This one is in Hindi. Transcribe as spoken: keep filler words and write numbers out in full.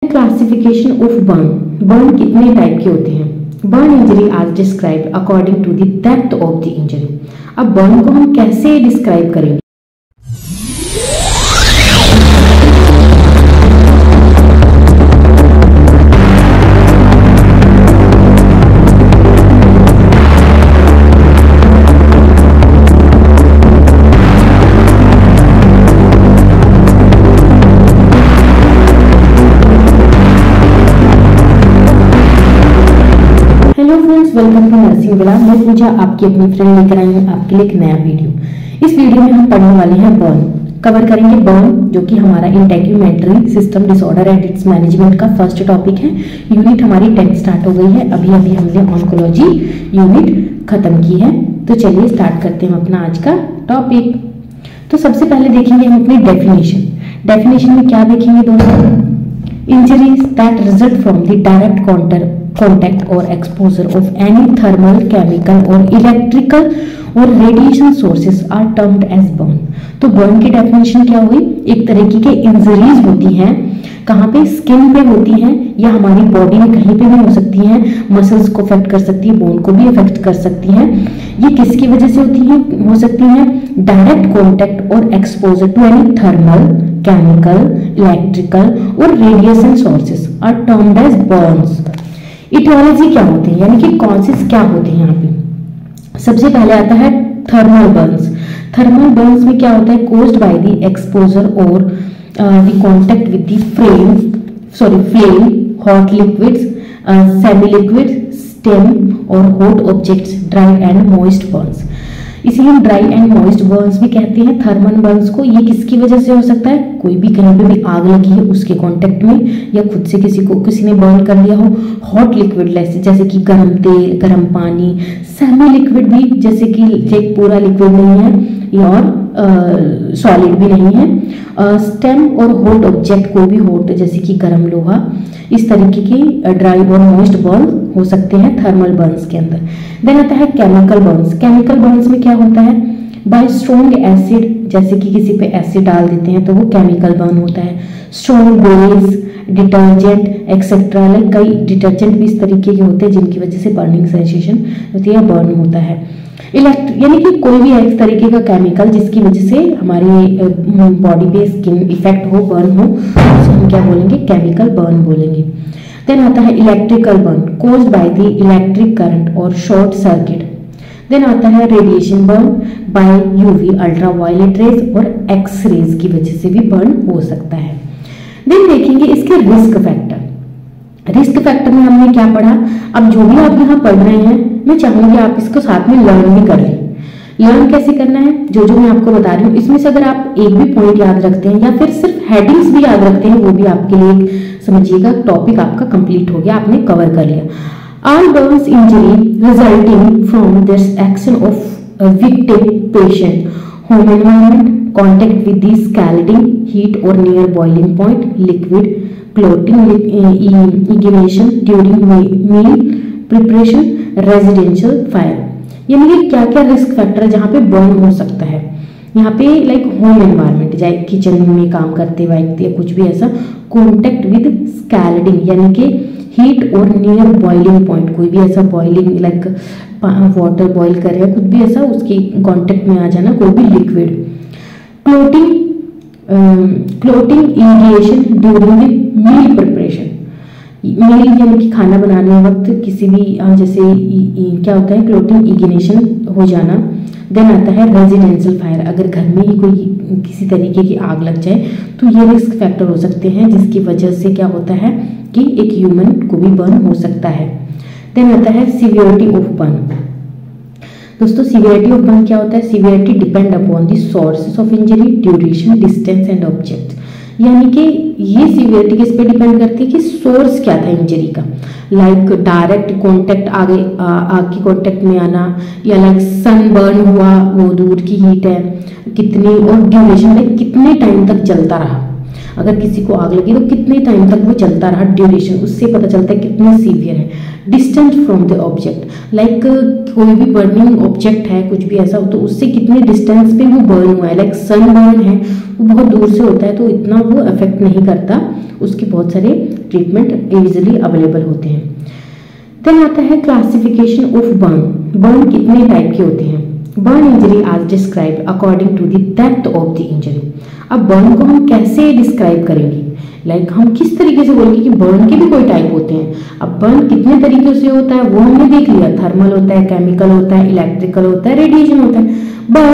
क्लासिफिकेशन ऑफ बर्न, बर्न कितने टाइप के होते हैं? बर्न इंजरी आज describe according to the depth of the injury. अब बर्न को हम कैसे डिस्क्राइब करेंगे? Welcome to nursing villa. मैं पूजा आपकी अपनी फ्रेंड लेकर आई हूँ आपके लिए एक नया वीडियो। इस वीडियो में हम पढ़ने वाले हैं बर्न, कवर करेंगे बर्न जो कि हमारा integumentary system disorder and its management का फर्स्ट टॉपिक है। यूनिट हमारी टेंथ स्टार्ट हो गई है, अभी अभी हमने ऑन्कोलॉजी यूनिट खत्म की है। तो चलिए स्टार्ट करते हैं अपना आज का टॉपिक। तो सबसे पहले देखेंगे हम अपनी डेफिनेशन। डेफिनेशन में क्या देखेंगे दोस्तों? Injuries that result from the direct counter contact or exposure of any thermal, chemical or electrical or radiation sources are termed as burn। तो बर्न की डेफिनेशन क्या हुई? एक तरीके के इंजरीज होती हैं, कहाँ पे? स्किन पे होती हैं या हमारी बॉडी में कहीं पे भी हो सकती हैं, मसल्स को अफेक्ट कर सकती है, बोन को भी अफेक्ट कर सकती हैं। ये किसकी वजह से होती है? हो सकती हैं डायरेक्ट कॉन्टेक्ट और exposure to any thermal, chemical, electrical और radiation sources are termed as burns. Etiology क्या होती है, यानी कि कॉजेस क्या होते हैं यहाँ पे? सबसे पहले आता है थर्मल बर्न्स। थर्मल बर्न्स में क्या होता है? कोज्ड बाय द एक्सपोजर और the contact with the flame sorry flame, hot liquids, semi liquid, steam और hot objects, dry and moist burns. इसे हम ड्राई एंड मॉइस्ट बर्न्स भी कहते हैं थर्मल बर्न्स को। ये किसकी वजह से हो सकता है? कोई भी कहीं पे भी आग लगी है उसके कांटेक्ट में, या खुद से किसी को किसी ने बर्न कर लिया हो। हॉट लिक्विड जैसे कि गर्म तेल, गर्म पानी, सेमी लिक्विड भी जैसे कि एक पूरा लिक्विड नहीं है और सॉलिड भी नहीं है। स्टेम और हॉट ऑब्जेक्ट, कोई भी हॉट जैसे कि गर्म लोहा, इस तरीके की ड्राई और मॉइस्ट बर्न हो सकते हैं थर्मल बर्न्स के अंदर। देन आता है केमिकल बर्न्स। केमिकल बर्न्स में क्या होता है? बाय स्ट्रॉन्ग एसिड, जैसे कि किसी पे एसिड डाल देते हैं तो वो केमिकल बर्न होता है। Strong base, detergent etcetera, like कई डिटर्जेंट भी इस तरीके के होते हैं जिनकी वजह से बर्निंग सेंसेशन होती है, बर्न होता है। इलेक्ट्रिक यानी कि कोई भी एक तरीके का केमिकल जिसकी वजह से हमारी बॉडी पे स्किन इफेक्ट हो, बर्न हो, उसे हम क्या बोलेंगे? केमिकल बर्न बोलेंगे। देन आता है electrical burn, caused by the electric current और शॉर्ट सर्किट। देन आता है radiation burn, by UV ultraviolet rays और एक्स रेज की वजह से भी बर्न हो सकता है। देन देखेंगे इसके रिस्क फैक्टर। रिस्क फैक्टर में हमने क्या पढ़ा? अब जो भी आप यहाँ पढ़ रहे हैं मैं चाहूंगी आप इसको साथ में लर्न भी कर लें। लर्न कैसे करना है? जो जो मैं आपको बता रही हूँ इसमें से अगर आप एक भी पॉइंट याद रखते हैं या फिर सिर्फ हेडिंग्स भी याद रखते हैं, वो भी आपके लिए समझिएगा टॉपिक आपका कंप्लीट हो गया, आपने कवर कर लिया। All burns injury resulting from this action of a victim patient, home environment, contact with the scalding heat or near boiling point, liquid, clotting, ignition during meal preparation, residential fire। यानी कि क्या क्या रिस्क फैक्टर है जहाँ पे बर्न हो सकता है? यहाँ पे लाइक होम एनवायरनमेंट, चाहे किचन में काम करते वक्त या कुछ भी ऐसा, कॉन्टेक्ट विद स्कैल्डिंग यानी कि हीट और नियर बॉइलिंग पॉइंट, कोई भी ऐसा बॉइलिंग लाइक वाटर बॉईल कर रहे हैं, कुछ भी ऐसा उसके कांटेक्ट में आ जाना, कोई भी liquid. Clothing clothing ignition during the meal preparation, meal यानी कि खाना बनाने वक्त किसी भी जैसे क्या होता है? क्लोटिंग इग्निशन हो जाना। देन आता है रेजिडेंशियल फायर, अगर घर में ही कोई किसी तरीके की आग लग जाए तो ये रिस्क फैक्टर हो सकते हैं जिसकी वजह से क्या होता है कि एक ह्यूमन को भी बर्न हो सकता है। देन आता है सीवियरिटी ऑफ बर्न। दोस्तों सीवियरिटी ऑफ बर्न क्या होता है? Severity depend upon the sources of injury, duration, distance and object. यानी कि ये सीवियरिटी किस पे डिपेंड करती है कि सोर्स क्या था इंजरी का, लाइक डायरेक्ट कांटेक्ट आगे आग की कांटेक्ट में आना, या लाइक सन बर्न हुआ, वो दूर की हीट है कितनी, और ड्यूरेशन लाइक कितने टाइम तक जलता रहा, अगर किसी को आग लगी तो कितने टाइम तक वो चलता रहा, ड्यूरेशन, उससे पता चलता है कितनी सीवियर है। Distance from the object, like कोई भी बर्निंग ऑब्जेक्ट है, कुछ भी ऐसा हो तो उससे कितने डिस्टेंस पे वो बर्न हुआ है। लाइक सन बर्न है, वो बहुत दूर से होता है तो इतना वो अफेक्ट नहीं करता, उसके बहुत सारे ट्रीटमेंट इजीली अवेलेबल होते हैं। देन आता है क्लासिफिकेशन ऑफ बर्न। बर्न कितने टाइप के होते हैं? बर्न इंजरी आज describe according to the depth of the injury. अब बर्न को हम कैसे डिस्क्राइब करेंगे, लाइक like, हम किस तरीके से बोलेंगे कि बर्न के भी कोई टाइप होते हैं। अब बर्न कितने तरीके से होता है वो हमने देख लिया, थर्मल होता है, केमिकल होता है, इलेक्ट्रिकल होता है, रेडिएशन होता है।